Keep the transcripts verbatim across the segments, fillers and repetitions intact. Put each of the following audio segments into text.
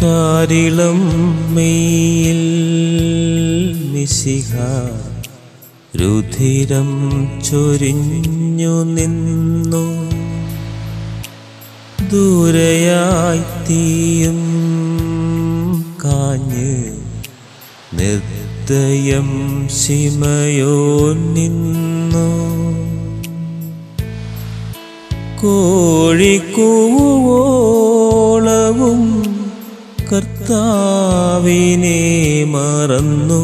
താരിളം മെയ്യിൽ മിശിഹ രുധിരം ചൊരിഞ്ഞു നിന്നു. ദൂരയായി തീയും കാഞ്ഞ് നിർദ്ദയം ശിമയോൻ നിന്നു. കോഴിക്കൂവോളവും കർത്താവിനെ മറന്നു.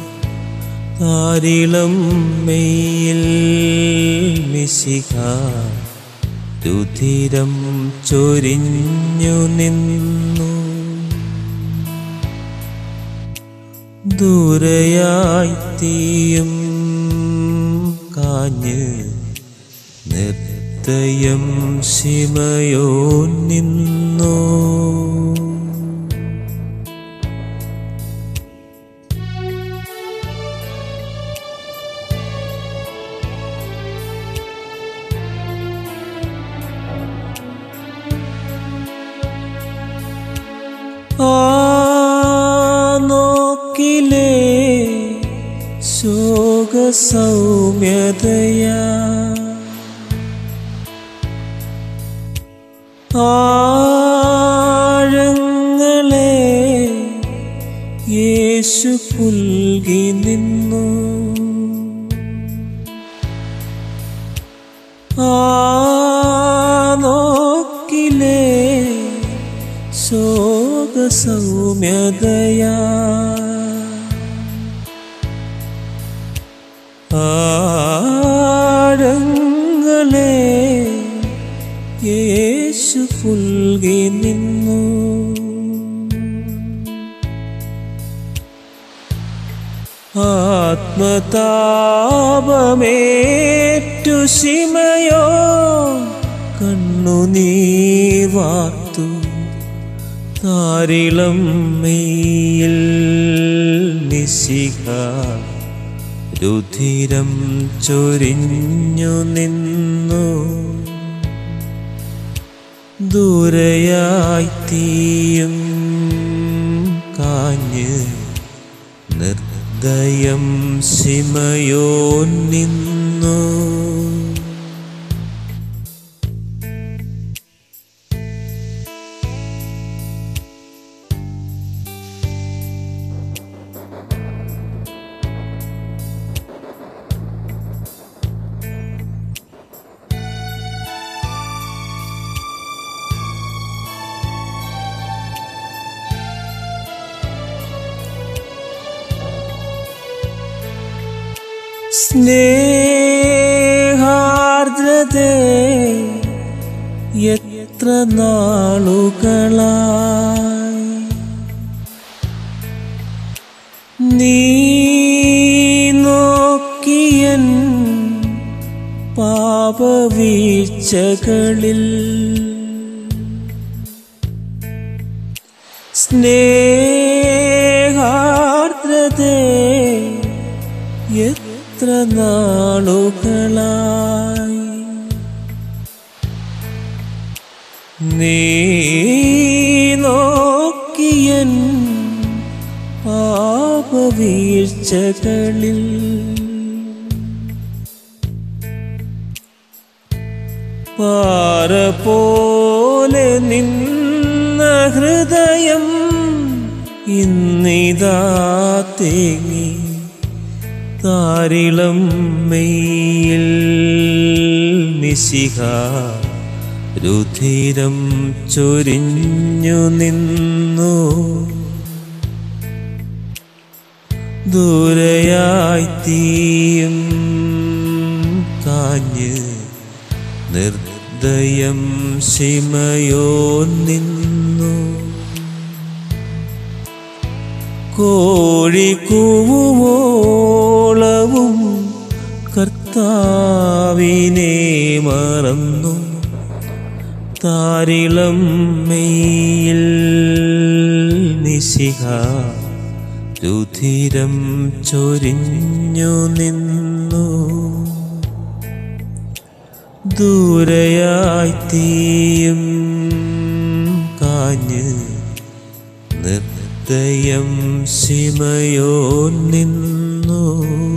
താരിളം മെയ്യിൽ മിശിഹ രുധിരം ചൊരിഞ്ഞു നിന്നു. ദൂരയായി തീയും കാഞ്ഞ് നിർദ്ദയം ശിമയോൻ നിന്നു. ആ നോക്കിലേ ശോകസൗമ്യതയാ, ആഴങ്ങളെ യേശു പുൽകി നിന്നു. ആ നോക്കിലേ ശോകസൗമ്യതയാ, ആഴങ്ങളെ യേശു പുൽകി നിന്നു. ആത്മതാപമേറ്റു ശിമയോൻ കണ്ണുനീർ വാർത്തു. താരിളം മെയ്യിൽ മിശിഹ രുധിരം ചൊരിഞ്ഞു നിന്നു. ദൂരയായി തീയും കാഞ്ഞ് നിർദ്ദയം ശിമയോൻ നിന്നു. സ്നേഹാർദ്രതേ എത്ര നാളുകളായി നീ നോക്കിയൻ പാപവീഴ്ചകളിൽ. സ്നേഹാർദ്രതേ എത്ര നാളുകളായി നീ നോക്കിയൻ പാപവീഴ്ചകളിൽ. പാറ പോലെ നിന്ന ഹൃദയം ഇന്നിതാ തേങ്ങി. താരിളം മെയ്യിൽ മിശിഹ രുധിരം ചൊരിഞ്ഞു നിന്നു. ദൂരയായി തീയും കാഞ്ഞ് നിർദ്ദയം ശിമയോൻ നിന്നു. കോഴിക്കൂവോളവും കർത്താവിനെ മറന്നു. താരിളം മെയ്യിൽ മിശിഹ രുധിരം ചൊരിഞ്ഞു നിന്നു. ദൂരയായി തീയും കാഞ്ഞ് നിർദ്ദയം ശിമയോൻ നിന്നു.